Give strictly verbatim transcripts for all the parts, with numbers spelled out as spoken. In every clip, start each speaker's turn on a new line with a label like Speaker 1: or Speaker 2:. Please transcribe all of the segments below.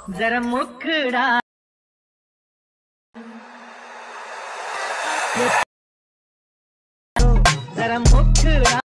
Speaker 1: जरा मुखड़ा जरा मुखड़ा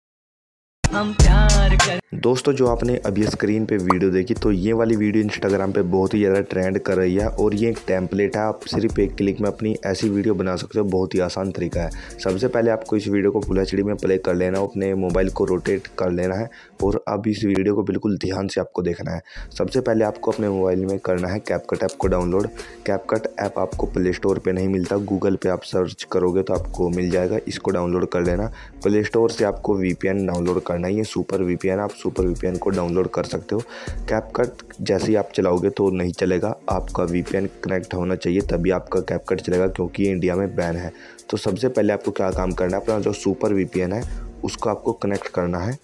Speaker 1: हम प्यार कर।
Speaker 2: दोस्तों जो आपने अभी स्क्रीन पे वीडियो देखी तो ये वाली वीडियो इंस्टाग्राम पे बहुत ही ज़्यादा ट्रेंड कर रही है और ये एक टेम्पलेट है। आप सिर्फ एक क्लिक में अपनी ऐसी वीडियो बना सकते हो। बहुत ही आसान तरीका है। सबसे पहले आपको इस वीडियो को फुल एच डी में प्ले कर लेना, अपने मोबाइल को रोटेट कर लेना है और अब इस वीडियो को बिल्कुल ध्यान से आपको देखना है। सबसे पहले आपको अपने मोबाइल में करना है कैपकट ऐप को डाउनलोड। कैपकट ऐप आपको प्ले स्टोर पर नहीं मिलता, गूगल पे आप सर्च करोगे तो आपको मिल जाएगा। इसको डाउनलोड कर लेना। प्ले स्टोर से आपको वी पी एन डाउनलोड करना है। ये सुपर वी पी एन, आप सुपर वी पी एन को डाउनलोड कर सकते हो। कैपकट जैसे ही आप चलाओगे तो नहीं चलेगा, आपका वी पी एन कनेक्ट होना चाहिए तभी आपका कैपकट चलेगा, क्योंकि ये इंडिया में बैन है। तो सबसे पहले आपको क्या काम करना है, अपना जो सुपर वी पी एन है उसको आपको कनेक्ट करना है।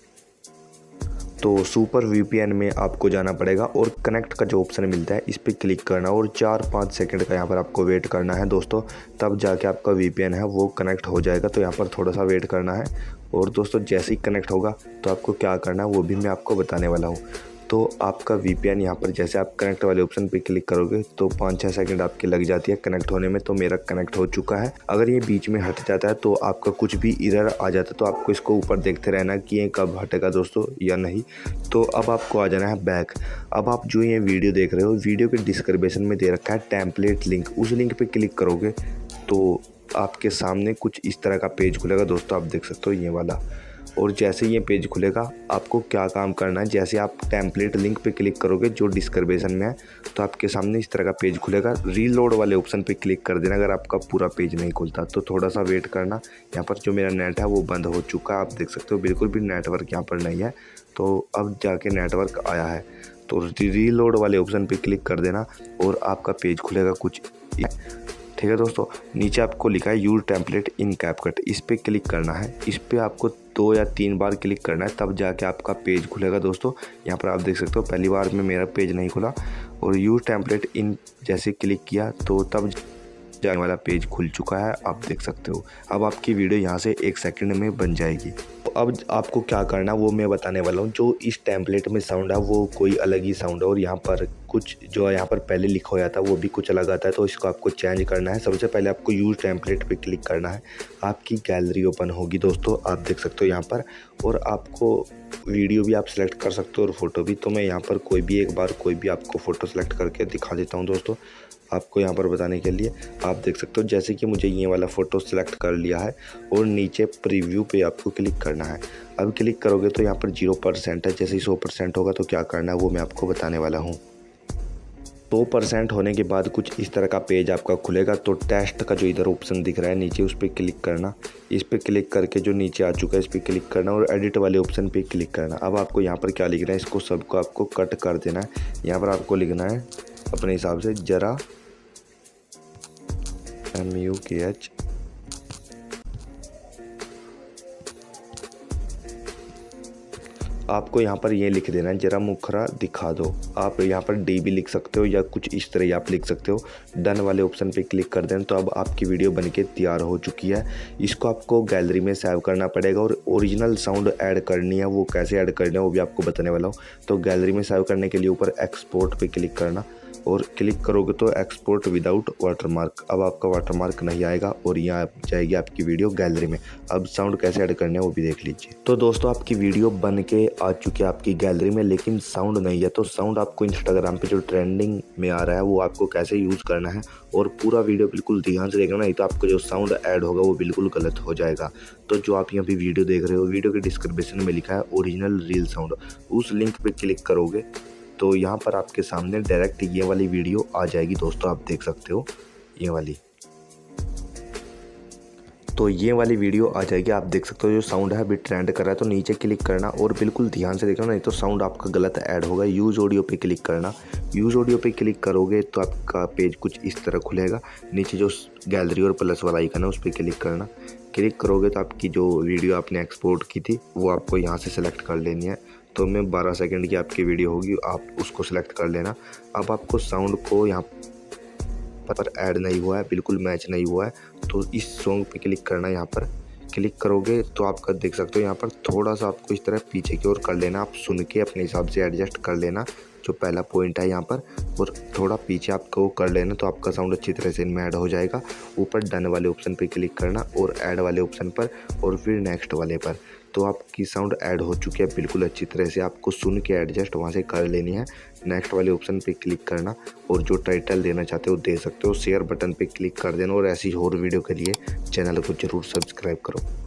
Speaker 2: तो सुपर वी पी एन में आपको जाना पड़ेगा और कनेक्ट का जो ऑप्शन मिलता है इस पर क्लिक करना और चार पाँच सेकंड का यहाँ पर आपको वेट करना है दोस्तों, तब जाके आपका वी पी एन है वो कनेक्ट हो जाएगा। तो यहाँ पर थोड़ा सा वेट करना है और दोस्तों जैसे ही कनेक्ट होगा तो आपको क्या करना है वो भी मैं आपको बताने वाला हूँ। तो आपका वी पी एन यहाँ पर जैसे आप कनेक्ट वाले ऑप्शन पे क्लिक करोगे तो पाँच छः सेकंड आपकी लग जाती है कनेक्ट होने में। तो मेरा कनेक्ट हो चुका है। अगर ये बीच में हट जाता है तो आपका कुछ भी एरर आ जाता है, तो आपको इसको ऊपर देखते रहना कि ये कब हटेगा दोस्तों या नहीं। तो अब आपको आ जाना है बैक। अब आप जो ये वीडियो देख रहे हो, वीडियो के डिस्क्रिप्शन में दे रखा है टेम्पलेट लिंक, उस लिंक पर क्लिक करोगे तो आपके सामने कुछ इस तरह का पेज खुलेगा दोस्तों। आप देख सकते हो ये वाला। और जैसे ये पेज खुलेगा आपको क्या काम करना है, जैसे आप टेम्पलेट लिंक पे क्लिक करोगे जो डिस्क्रिप्शन में है तो आपके सामने इस तरह का पेज खुलेगा। रीलोड वाले ऑप्शन पे क्लिक कर देना अगर आपका पूरा पेज नहीं खुलता तो। थोड़ा सा वेट करना। यहाँ पर जो मेरा नेट है वो बंद हो चुका है, आप देख सकते हो बिल्कुल भी नेटवर्क यहाँ पर नहीं है। तो अब जाके नेटवर्क आया है तो रीलोड वाले ऑप्शन पे क्लिक कर देना और आपका पेज खुलेगा कुछ, ठीक है दोस्तों। नीचे आपको लिखा है यूज टेम्पलेट इन कैपकट, इस पर क्लिक करना है। इस पर आपको दो या तीन बार क्लिक करना है तब जाके आपका पेज खुलेगा दोस्तों। यहाँ पर आप देख सकते हो पहली बार में मेरा पेज नहीं खुला और यूज टेम्पलेट इन जैसे क्लिक किया तो तब जाने वाला पेज खुल चुका है, आप देख सकते हो। अब आपकी वीडियो यहाँ से एक सेकंड में बन जाएगी। तो अब आपको क्या करना वो मैं बताने वाला हूँ। जो इस टेम्पलेट में साउंड है वो कोई अलग ही साउंड है और यहाँ पर कुछ जो यहाँ पर पहले लिखा हुआ था वो भी कुछ अलग आता है, तो इसको आपको चेंज करना है। सबसे पहले आपको यूज टेम्पलेट पे क्लिक करना है। आपकी गैलरी ओपन होगी दोस्तों, आप देख सकते हो यहाँ पर। और आपको वीडियो भी आप सिलेक्ट कर सकते हो और फोटो भी। तो मैं यहाँ पर कोई भी एक बार कोई भी आपको फ़ोटो सेलेक्ट करके दिखा देता हूँ दोस्तों, आपको यहाँ पर बताने के लिए। आप देख सकते हो जैसे कि मुझे ये वाला फ़ोटो सेलेक्ट कर लिया है और नीचे प्रीव्यू पे आपको क्लिक करना है। अब क्लिक करोगे तो यहाँ पर जीरो परसेंट है, जैसे ही सौ परसेंट होगा तो क्या करना है वो मैं आपको बताने वाला हूँ। सौ परसेंट होने के बाद कुछ इस तरह का पेज आपका खुलेगा। तो टेस्ट का जो इधर ऑप्शन दिख रहा है नीचे उस पर क्लिक करना। इस पर क्लिक करके जो नीचे आ चुका है इस पर क्लिक करना और एडिट वाले ऑप्शन पे क्लिक करना। अब आपको यहाँ पर क्या लिखना है, इसको सबको आपको कट कर देना है। यहाँ पर आपको लिखना है अपने हिसाब से जरा एम यू के एच आपको यहाँ पर ये लिख देना है जरा मुखरा दिखा दो। आप यहाँ पर डी भी लिख सकते हो या कुछ इस तरह आप लिख सकते हो। डन वाले ऑप्शन पे क्लिक कर देना। तो अब आपकी वीडियो बनके तैयार हो चुकी है। इसको आपको गैलरी में सेव करना पड़ेगा और ओरिजिनल साउंड ऐड करनी है। वो कैसे ऐड करनी है वो भी आपको बताने वाला हूँ। तो गैलरी में सेव करने के लिए ऊपर एक्सपोर्ट पे क्लिक करना और क्लिक करोगे तो एक्सपोर्ट विदाउट वाटरमार्क। अब आपका वाटरमार्क नहीं आएगा और यहाँ जाएगी आपकी वीडियो गैलरी में। अब साउंड कैसे ऐड करना है वो भी देख लीजिए। तो दोस्तों आपकी वीडियो बन के आ चुकी है आपकी गैलरी में, लेकिन साउंड नहीं है। तो साउंड आपको इंस्टाग्राम पे जो ट्रेंडिंग में आ रहा है वो आपको कैसे यूज़ करना है और पूरा वीडियो बिल्कुल ध्यान से देखना, नहीं तो आपका जो साउंड ऐड होगा वो बिल्कुल गलत हो जाएगा। तो जो आप यहाँ पे वीडियो देख रहे हो, वीडियो के डिस्क्रिप्शन में लिखा है ओरिजिनल रील साउंड, उस लिंक पे क्लिक करोगे तो यहाँ पर आपके सामने डायरेक्ट ये वाली वीडियो आ जाएगी दोस्तों। आप देख सकते हो ये वाली, तो ये वाली वीडियो आ जाएगी। आप देख सकते हो जो साउंड है अभी ट्रेंड कर रहा है। तो नीचे क्लिक करना और बिल्कुल ध्यान से देखना, नहीं तो साउंड आपका गलत ऐड होगा। यूज़ ऑडियो पे क्लिक करना। यूज़ ऑडियो पे क्लिक करोगे तो आपका पेज कुछ इस तरह खुलेगा। नीचे जो गैलरी और प्लस वाला आइकन है उस पर क्लिक करना। क्लिक करोगे तो आपकी जो वीडियो आपने एक्सपोर्ट की थी वो आपको यहाँ से सेलेक्ट कर लेनी है। तो मैं बारह सेकंड की आपकी वीडियो होगी, आप उसको सेलेक्ट कर लेना। अब आपको साउंड को यहाँ पर ऐड नहीं हुआ है, बिल्कुल मैच नहीं हुआ है, तो इस सॉन्ग पे क्लिक करना। यहाँ पर क्लिक करोगे तो आपका देख सकते हो यहाँ पर थोड़ा सा आपको इस तरह पीछे की ओर कर लेना। आप सुन के अपने हिसाब से एडजस्ट कर लेना जो पहला पॉइंट है यहाँ पर, और थोड़ा पीछे आपको कर लेना तो आपका साउंड अच्छी तरह से इनमें ऐड हो जाएगा। ऊपर डन वाले ऑप्शन पे क्लिक करना और ऐड वाले ऑप्शन पर और फिर नेक्स्ट वाले पर, तो आपकी साउंड ऐड हो चुकी है बिल्कुल अच्छी तरह से। आपको सुन के एडजस्ट वहाँ से कर लेनी है। नेक्स्ट वाले ऑप्शन पे क्लिक करना और जो टाइटल देना चाहते हो दे सकते हो। शेयर बटन पे क्लिक कर देना और ऐसी और वीडियो के लिए चैनल को ज़रूर सब्सक्राइब करो।